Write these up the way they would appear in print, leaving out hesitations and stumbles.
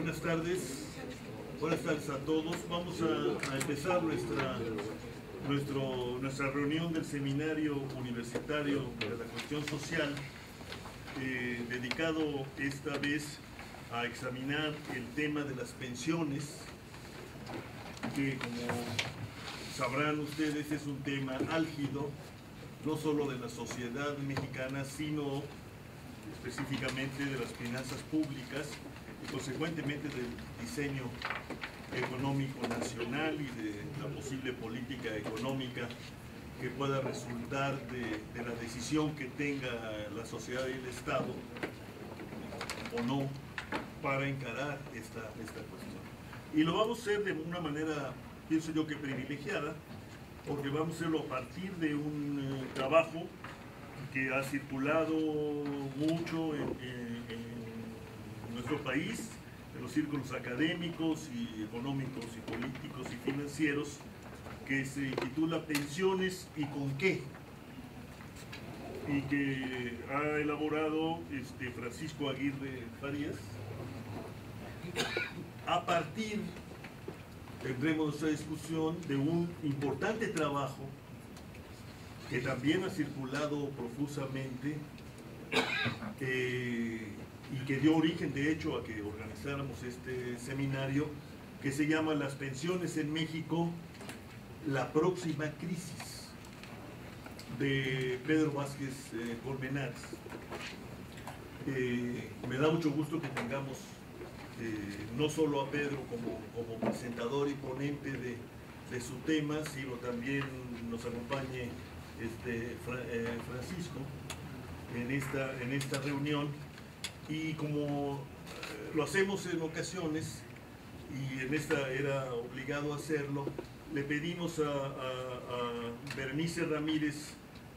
Buenas tardes a todos. Vamos a empezar nuestra reunión del Seminario Universitario de la Cuestión Social, dedicado esta vez a examinar el tema de las pensiones, que como sabrán ustedes es un tema álgido, no solo de la sociedad mexicana, sino específicamente de las finanzas públicas y consecuentemente del diseño económico nacional y de la posible política económica que pueda resultar de la decisión que tenga la sociedad y el Estado o no para encarar esta cuestión. Y lo vamos a hacer de una manera, pienso yo, que privilegiada, porque vamos a hacerlo a partir de un trabajo que ha circulado mucho en nuestro país, en los círculos académicos y económicos y políticos y financieros, que se titula Pensiones y con qué, y que ha elaborado Francisco Aguirre Farías. A partir, tendremos nuestra discusión de un importante trabajo que también ha circulado profusamente y que dio origen, de hecho, a que organizáramos este seminario, que se llama Las pensiones en México, la próxima crisis, de Pedro Vázquez Colmenares. Me da mucho gusto que tengamos no solo a Pedro como presentador y ponente de su tema, sino también nos acompañe Francisco en esta reunión, y como lo hacemos en ocasiones y en esta era obligado a hacerlo, le pedimos a Berenice Ramírez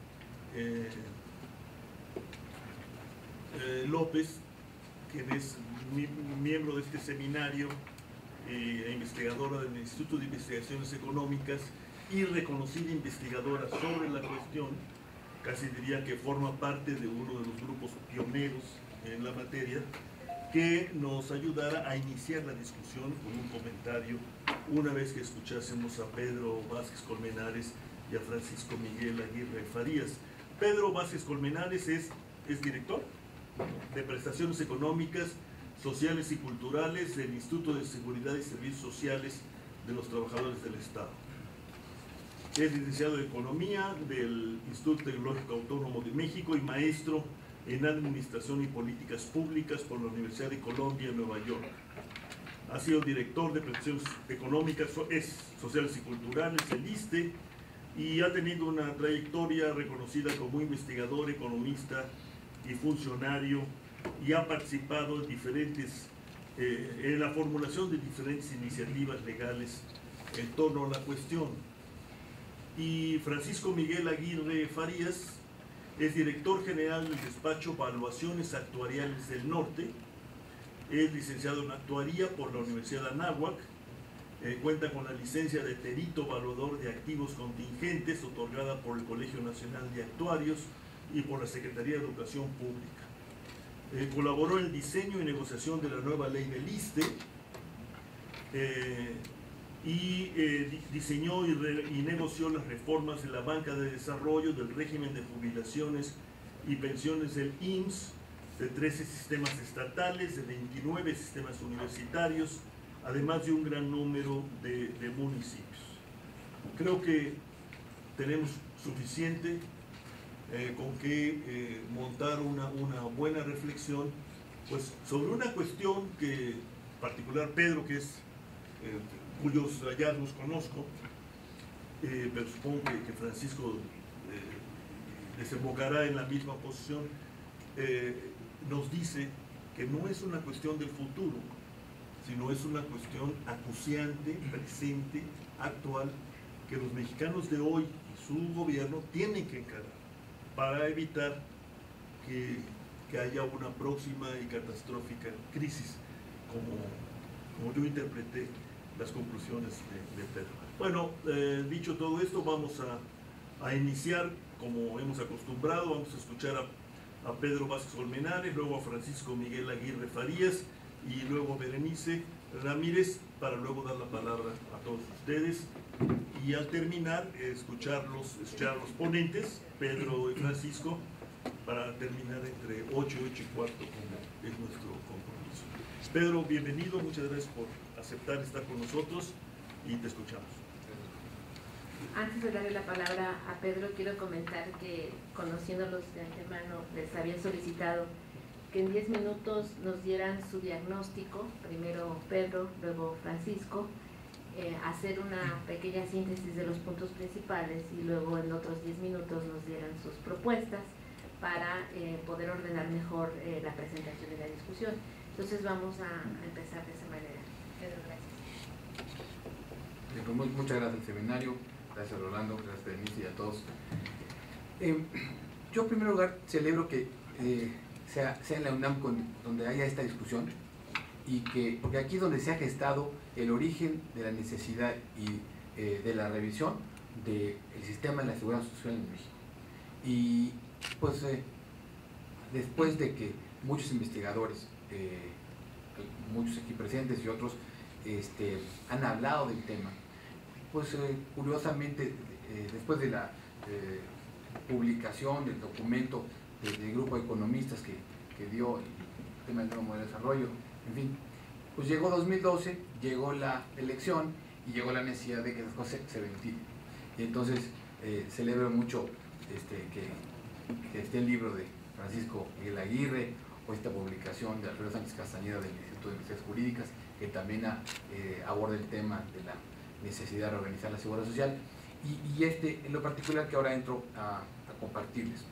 López, quien es miembro de este seminario e investigadora del Instituto de Investigaciones Económicas y reconocida investigadora sobre la cuestión, casi diría que forma parte de uno de los grupos pioneros en la materia, que nos ayudara a iniciar la discusión con un comentario una vez que escuchásemos a Pedro Vázquez Colmenares y a Francisco Miguel Aguirre Farías. Pedro Vázquez Colmenares es director de Prestaciones Económicas, Sociales y Culturales del Instituto de Seguridad y Servicios Sociales de los Trabajadores del Estado. Es licenciado en Economía del Instituto Tecnológico Autónomo de México y maestro en Administración y Políticas Públicas por la Universidad de Columbia en Nueva York. Ha sido director de Prestaciones Económicas, Sociales y Culturales, el ISSSTE, y ha tenido una trayectoria reconocida como investigador, economista y funcionario, y ha participado en la formulación de diferentes iniciativas legales en torno a la cuestión. Y Francisco Miguel Aguirre Farías es director general del despacho Valuaciones Actuariales del Norte, es licenciado en Actuaría por la Universidad de Anáhuac, cuenta con la licencia de perito evaluador de activos contingentes otorgada por el Colegio Nacional de Actuarios y por la Secretaría de Educación Pública. Colaboró en el diseño y negociación de la nueva ley del ISSSTE, diseñó y negoció las reformas de la banca de desarrollo, del régimen de jubilaciones y pensiones del IMSS, de 13 sistemas estatales, de 29 sistemas universitarios, además de un gran número de municipios. Creo que tenemos suficiente con que montar una buena reflexión, pues, sobre una cuestión que, en particular Pedro, que es cuyos hallazgos conozco, pero supongo que Francisco desembocará en la misma posición, nos dice que no es una cuestión del futuro, sino es una cuestión acuciante, presente, actual, que los mexicanos de hoy y su gobierno tienen que encarar para evitar que haya una próxima y catastrófica crisis, como yo interpreté las conclusiones de Pedro. Bueno, dicho todo esto, vamos a iniciar como hemos acostumbrado. Vamos a escuchar a Pedro Vázquez Colmenares, luego a Francisco Miguel Aguirre Farías, y luego Berenice Ramírez, para luego dar la palabra a todos ustedes y al terminar escuchar a los ponentes, Pedro y Francisco, para terminar entre 8 y 8 y cuarto, como es nuestro compromiso. Pedro, bienvenido, muchas gracias por aceptar estar con nosotros y te escuchamos. Antes de darle la palabra a Pedro, quiero comentar que, conociéndolos de antemano, les había solicitado que en 10 minutos nos dieran su diagnóstico, primero Pedro, luego Francisco, hacer una pequeña síntesis de los puntos principales y luego en otros 10 minutos nos dieran sus propuestas para poder ordenar mejor la presentación y la discusión. Entonces vamos a empezar de esa manera. Pedro, gracias. Muchas gracias al seminario, gracias Rolando, gracias Berenice y a todos. Yo en primer lugar celebro que sea en la UNAM donde haya esta discusión, y porque aquí es donde se ha gestado el origen de la necesidad y de la revisión del sistema de la seguridad social en México. Y pues después de que muchos investigadores, muchos aquí presentes y otros, han hablado del tema, pues curiosamente después de la publicación del documento del grupo de economistas que dio el tema del nuevo modelo de desarrollo, en fin, pues llegó 2012, llegó la elección y llegó la necesidad de que las cosas se ventilen. Y entonces celebro mucho que esté el libro de Francisco Miguel Aguirre, o esta publicación de Alfredo Sánchez Castañeda del Instituto de Investigaciones Jurídicas, que también aborda el tema de la necesidad de reorganizar la seguridad social, y en lo particular que ahora entro a compartirles.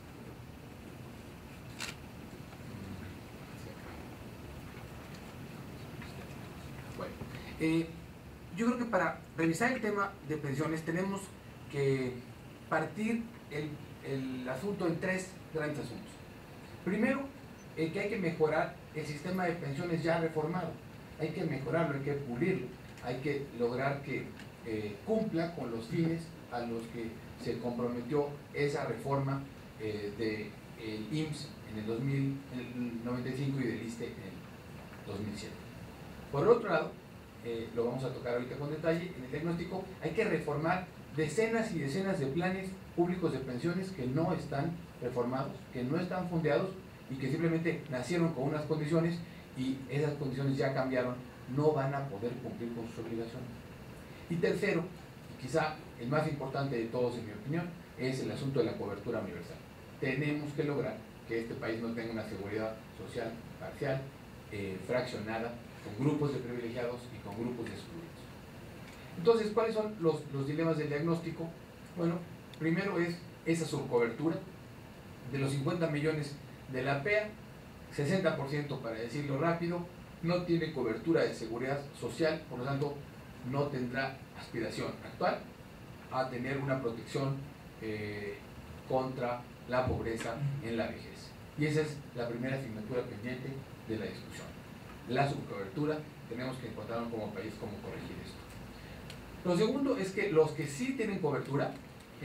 Bueno, yo creo que para revisar el tema de pensiones tenemos que partir el asunto en tres grandes asuntos. Primero, que hay que mejorar el sistema de pensiones ya reformado. Hay que mejorarlo, hay que pulirlo, hay que lograr que cumpla con los fines a los que se comprometió esa reforma del IMSS en el 95 y del ISSSTE en el 2007. Por otro lado, lo vamos a tocar ahorita con detalle, en el diagnóstico hay que reformar decenas y decenas de planes públicos de pensiones que no están reformados, que no están fondeados y que simplemente nacieron con unas condiciones y esas condiciones ya cambiaron, no van a poder cumplir con sus obligaciones. Y tercero, y quizá el más importante de todos en mi opinión, es el asunto de la cobertura universal. Tenemos que lograr que este país no tenga una seguridad social parcial, fraccionada, con grupos de privilegiados y con grupos de excluidos. Entonces, ¿cuáles son los dilemas del diagnóstico? Bueno, primero es esa subcobertura. De los 50 millones de la PEA, 60%, para decirlo rápido, no tiene cobertura de seguridad social, por lo tanto no tendrá aspiración actual a tener una protección contra la pobreza en la vejez. Y esa es la primera asignatura pendiente de la discusión. La subcobertura, tenemos que encontrar como país cómo corregir esto. Lo segundo es que los que sí tienen cobertura,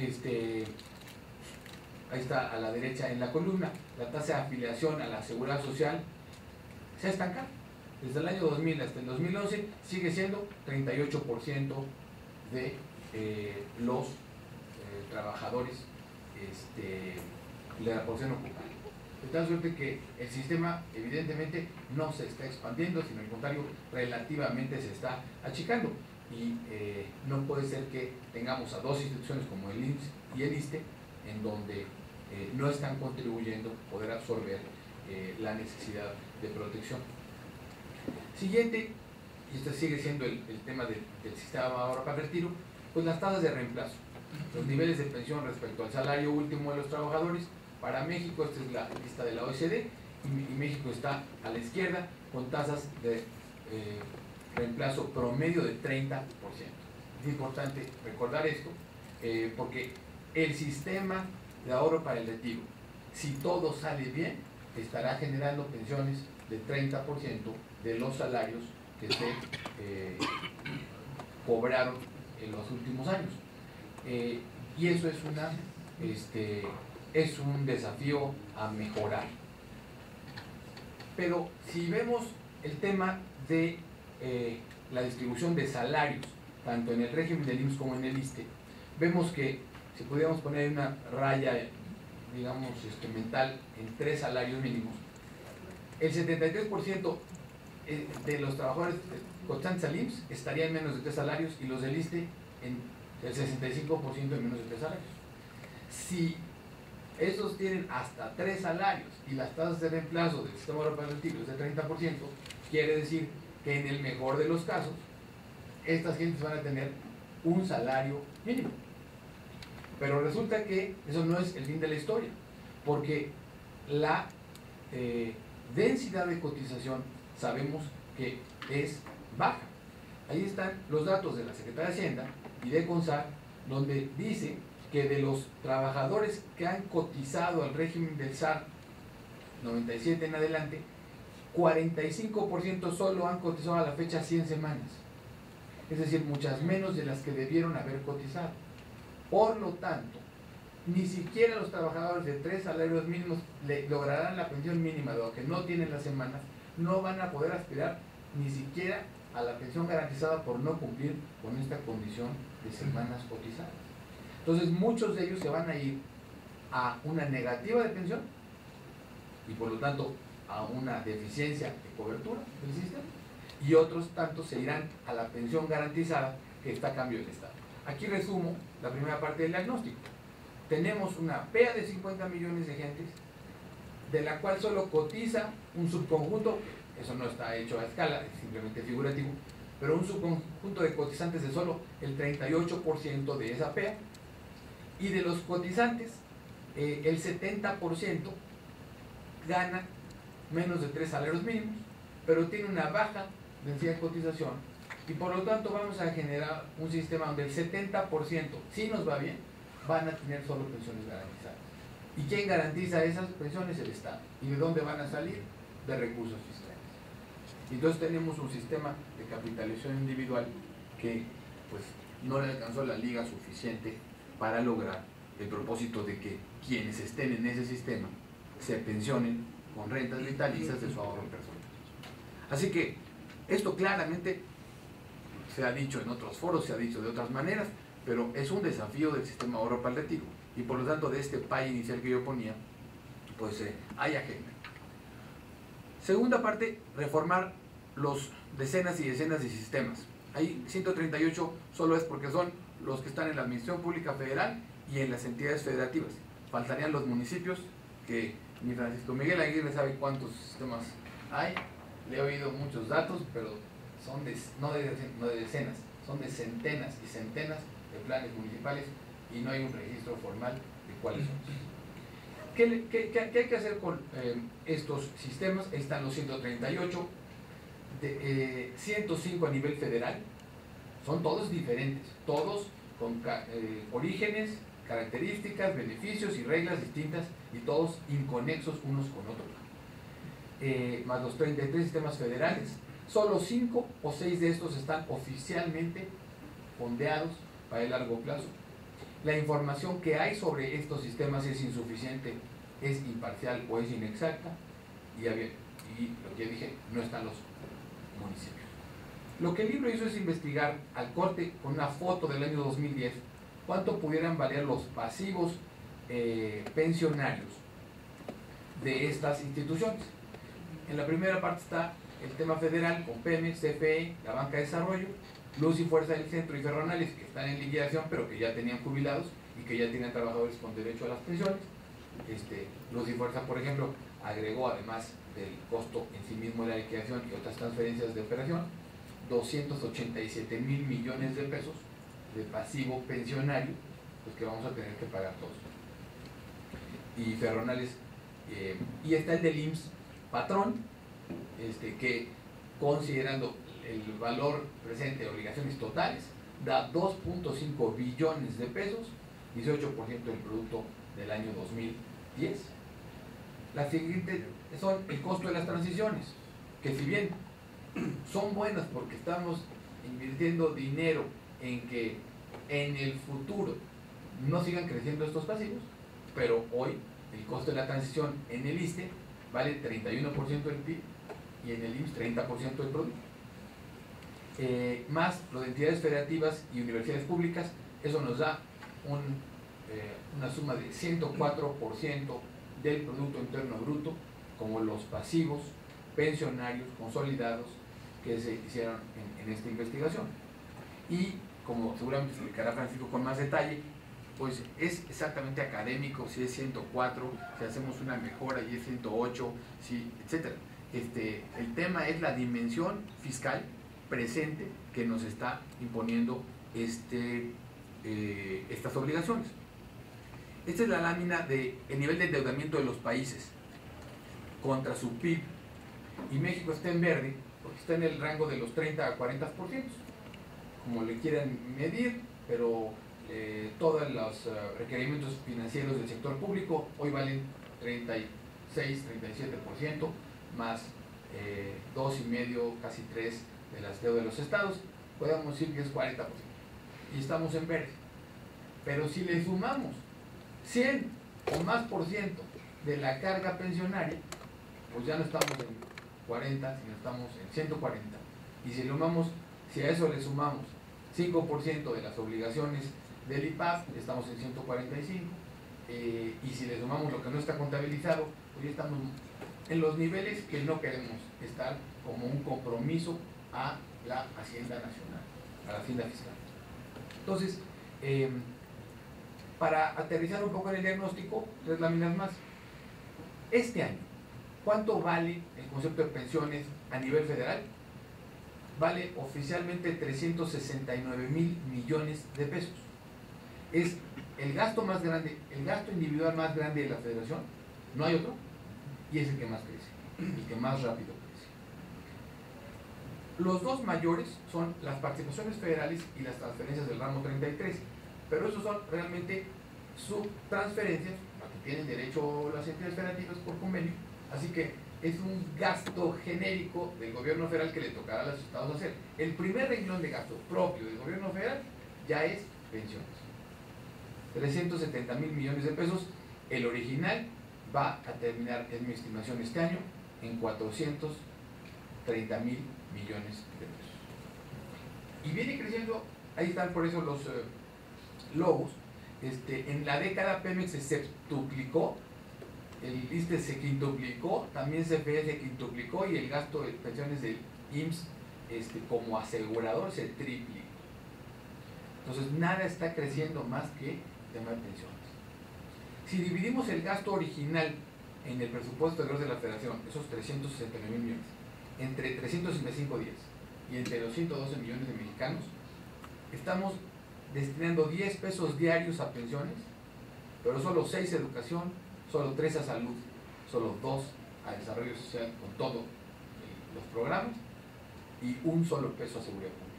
ahí está a la derecha en la columna, la tasa de afiliación a la seguridad social se ha estancado. Desde el año 2000 hasta el 2011 sigue siendo 38% de los trabajadores de la población ocupada. De tal suerte que el sistema evidentemente no se está expandiendo, sino al contrario, relativamente se está achicando. Y no puede ser que tengamos a dos instituciones como el IMSS y el ISSSTE en donde no están contribuyendo a poder absorber la necesidad de protección. Siguiente, y este sigue siendo el tema del sistema ahora para retiro, pues las tasas de reemplazo, los niveles de pensión respecto al salario último de los trabajadores. Para México, esta es la lista de la OECD, y México está a la izquierda con tasas de reemplazo promedio de 30%. Es importante recordar esto, porque el sistema de ahorro para el retiro, si todo sale bien, estará generando pensiones de 30% de los salarios que se cobraron en los últimos años. Y eso es un desafío a mejorar. Pero si vemos el tema de la distribución de salarios, tanto en el régimen del IMSS como en el ISSSTE, vemos que si pudiéramos poner una raya, digamos, mental en 3 salarios mínimos, el 73% de los trabajadores cotizantes al IMSS estaría en menos de 3 salarios y los del ISSSTE en el 65% en menos de 3 salarios. Si estos tienen hasta 3 salarios y las tasas de reemplazo del sistema europeo del tiro es del 30%, quiere decir que en el mejor de los casos, estas gentes van a tener un salario mínimo. Pero resulta que eso no es el fin de la historia, porque la densidad de cotización sabemos que es baja. Ahí están los datos de la Secretaría de Hacienda y de CONSAR, donde dice que de los trabajadores que han cotizado al régimen del SAR 97 en adelante, 45% solo han cotizado a la fecha 100 semanas. Es decir, muchas menos de las que debieron haber cotizado. Por lo tanto, ni siquiera los trabajadores de 3 salarios mínimos lograrán la pensión mínima, dado que no tienen las semanas, no van a poder aspirar ni siquiera a la pensión garantizada por no cumplir con esta condición de semanas cotizadas. Entonces, muchos de ellos se van a ir a una negativa de pensión y por lo tanto a una deficiencia de cobertura del sistema, y otros tantos se irán a la pensión garantizada que está a cambio del Estado. Aquí resumo la primera parte del diagnóstico. Tenemos una PEA de 50 millones de gentes, de la cual solo cotiza un subconjunto, eso no está hecho a escala, es simplemente figurativo, pero un subconjunto de cotizantes de solo el 38% de esa PEA, y de los cotizantes, el 70% gana menos de 3 salarios mínimos, pero tiene una baja densidad de cotización, y por lo tanto vamos a generar un sistema donde el 70%, si nos va bien, van a tener solo pensiones garantizadas. ¿Y quién garantiza esas pensiones? El Estado. ¿Y de dónde van a salir? De recursos fiscales. Y entonces tenemos un sistema de capitalización individual que pues no le alcanzó la liga suficiente para lograr el propósito de que quienes estén en ese sistema se pensionen con rentas vitalicias de su ahorro personal. Así que esto claramente se ha dicho en otros foros, se ha dicho de otras maneras, pero es un desafío del sistema ahorro para el retiro, y por lo tanto de este pie inicial que yo ponía, pues hay agenda. Segunda parte, reformar los decenas y decenas de sistemas. Ahí 138 solo es porque son los que están en la Administración Pública Federal y en las entidades federativas. Faltarían los municipios, que ni Francisco Miguel Aguirre sabe cuántos sistemas hay. Le he oído muchos datos, pero son no de decenas, son de centenas y centenas de planes municipales, y no hay un registro formal de cuáles son. ¿Qué hay que hacer con estos sistemas? Ahí están los 138, 105 a nivel federal. Son todos diferentes, todos con orígenes, características, beneficios y reglas distintas, y todos inconexos unos con otros. Más los 33 sistemas federales. Solo 5 o 6 de estos están oficialmente fondeados para el largo plazo. La información que hay sobre estos sistemas es insuficiente, es imparcial o es inexacta, y lo que dije, no están los municipios. Lo que el libro hizo es investigar al corte con una foto del año 2010 cuánto pudieran valer los pasivos pensionarios de estas instituciones. En la primera parte está el tema federal con Pemex, CFE, la Banca de Desarrollo, Luz y Fuerza del Centro y Ferronalis, que están en liquidación pero que ya tenían jubilados y que ya tenían trabajadores con derecho a las pensiones. Luz y Fuerza, por ejemplo, agregó, además del costo en sí mismo de la liquidación y otras transferencias de operación, 287 mil millones de pesos de pasivo pensionario, pues que vamos a tener que pagar todos. Y Ferronalis, y está el del IMSS patrón, que considerando el valor presente de obligaciones totales, da 2.5 billones de pesos, 18% del producto del año 2010. La siguiente son el costo de las transiciones, que si bien son buenas porque estamos invirtiendo dinero en que en el futuro no sigan creciendo estos pasivos, pero hoy el costo de la transición en el ISSSTE vale 31% del PIB y en el IMSS 30% del producto. Más lo de entidades federativas y universidades públicas, eso nos da una suma de 104% del Producto Interno Bruto, como los pasivos pensionarios consolidados que se hicieron en esta investigación. Y como seguramente explicará Francisco con más detalle, pues es exactamente académico si es 104, si hacemos una mejora y es 108, si, etc. El tema es la dimensión fiscal presente que nos está imponiendo estas obligaciones. Esta es la lámina del nivel de endeudamiento de los países contra su PIB, y México está en verde porque está en el rango de los 30 a 40%, como le quieran medir, pero todos los requerimientos financieros del sector público hoy valen 36, 37%, más 2,5, casi 3% de las deudas de los estados, podemos decir que es 40%, y estamos en verde. Pero si le sumamos 100 o más % de la carga pensionaria, pues ya no estamos en 40, sino estamos en 140. Y si a eso le sumamos 5% de las obligaciones del IPAP, estamos en 145. Y si le sumamos lo que no está contabilizado, pues ya estamos en los niveles que no queremos estar, como un compromiso a la Hacienda Nacional, a la Hacienda Fiscal. Entonces, para aterrizar un poco en el diagnóstico, 3 láminas más. Este año, ¿cuánto vale el concepto de pensiones a nivel federal? Vale oficialmente 369,000 millones de pesos. Es el gasto más grande, el gasto individual más grande de la federación, no hay otro, y es el que más crece, el que más rápido crece. Los dos mayores son las participaciones federales y las transferencias del ramo 33, pero esos son realmente subtransferencias a que tienen derecho las entidades federativas por convenio, así que es un gasto genérico del gobierno federal que le tocará a los estados hacer. El primer renglón de gasto propio del gobierno federal ya es pensiones. 370,000 millones de pesos. El original va a terminar, es mi estimación este año, en 430,000 millones de pesos. Y viene creciendo, ahí están por eso los logos. En la década Pemex se septuplicó, el ISSSTE se quintuplicó, también CFE se quintuplicó, y el gasto de pensiones del IMSS como asegurador se triplicó. Entonces nada está creciendo más que el tema de pensiones. Si dividimos el gasto original en el presupuesto de la Federación, esos 369,000 millones, entre 365 días y entre los 112 millones de mexicanos, estamos destinando 10 pesos diarios a pensiones, pero solo 6 a educación, solo 3 a salud, solo 2 a desarrollo social con todos los programas, y un solo peso a seguridad pública.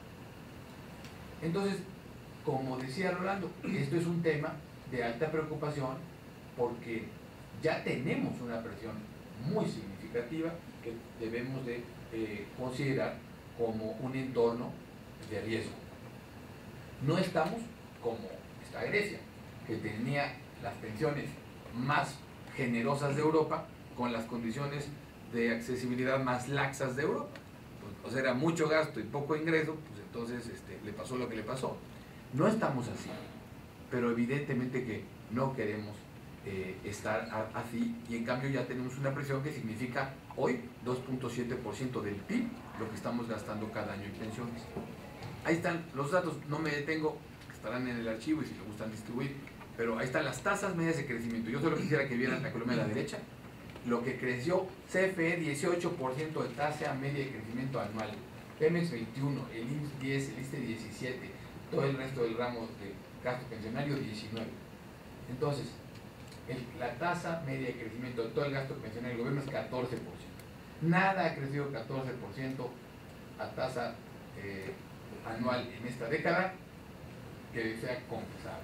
Entonces, como decía Rolando, esto es un tema de alta preocupación porque ya tenemos una presión muy significativa que debemos de considerar como un entorno de riesgo. No estamos como está Grecia, que tenía las pensiones más generosas de Europa con las condiciones de accesibilidad más laxas de Europa. Pues, o sea, era mucho gasto y poco ingreso, pues entonces le pasó lo que le pasó. No estamos así, pero evidentemente que no queremos estar así, y en cambio ya tenemos una presión que significa hoy 2,7% del PIB, lo que estamos gastando cada año en pensiones. Ahí están los datos, no me detengo, estarán en el archivo y si le gustan distribuir, pero ahí están las tasas medias de crecimiento. Yo solo quisiera que vieran la columna de la derecha, lo que creció: CFE 18% de tasa media de crecimiento anual, Pemex 21, el IMSS 10, el ISSSTE 17, todo el resto del ramo de gasto pensionario 19. Entonces, la tasa media de crecimiento de todo el gasto pensionario del gobierno es 14%. Nada ha crecido 14% a tasa anual en esta década que sea confesable.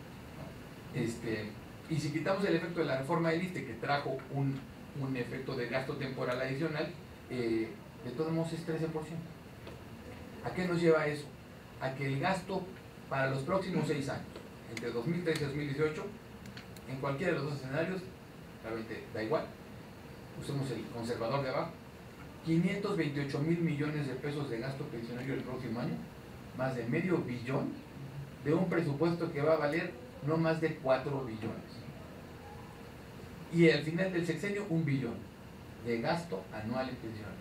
Y si quitamos el efecto de la reforma del ISSSTE, que trajo un efecto de gasto temporal adicional, de todos modos es 13%. ¿A qué nos lleva eso? A que el gasto para los próximos 6 años, entre 2013 y 2018, en cualquiera de los dos escenarios, realmente da igual, usemos el conservador de abajo, 528,000 millones de pesos de gasto pensionario el próximo año, más de medio billón, de un presupuesto que va a valer no más de 4 billones. Y al final del sexenio, 1 billón de gasto anual en pensiones.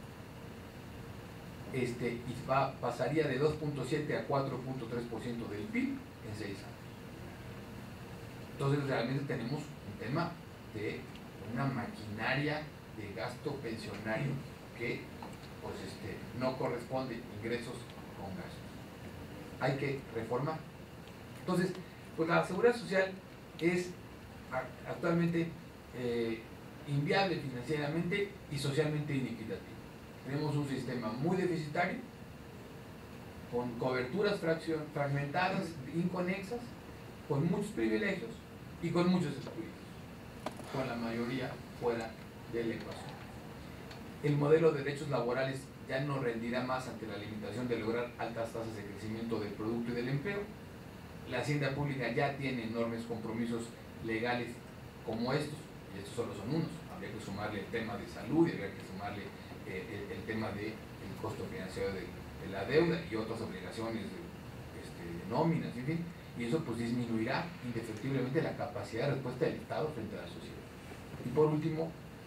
Y pasaría de 2.7 a 4.3% del PIB en 6 años. Entonces realmente tenemos un tema de una maquinaria de gasto pensionario que pues, no corresponde ingresos con gastos. Hay que reformar. Entonces, pues la seguridad social es actualmente inviable financieramente y socialmente inequitativo. Tenemos un sistema muy deficitario, con coberturas fragmentadas, inconexas, con muchos privilegios y con muchos excluidos, con la mayoría fuera de la ecuación. El modelo de derechos laborales ya no rendirá más ante la limitación de lograr altas tasas de crecimiento del producto y del empleo. La hacienda pública ya tiene enormes compromisos legales como estos, y estos solo son unos. Habría que sumarle el tema de salud y habría que sumarle el tema del costo financiero de la deuda y otras obligaciones de nóminas, en fin, y eso pues disminuirá indefectiblemente la capacidad de respuesta del Estado frente a la sociedad. Y por último,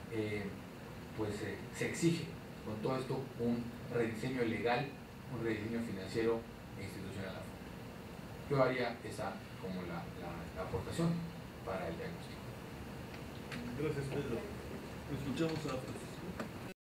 se exige con todo esto un rediseño legal, un rediseño financiero e institucional. Yo haría esa como la aportación para el diagnóstico. Gracias, Pedro. Escuchamos a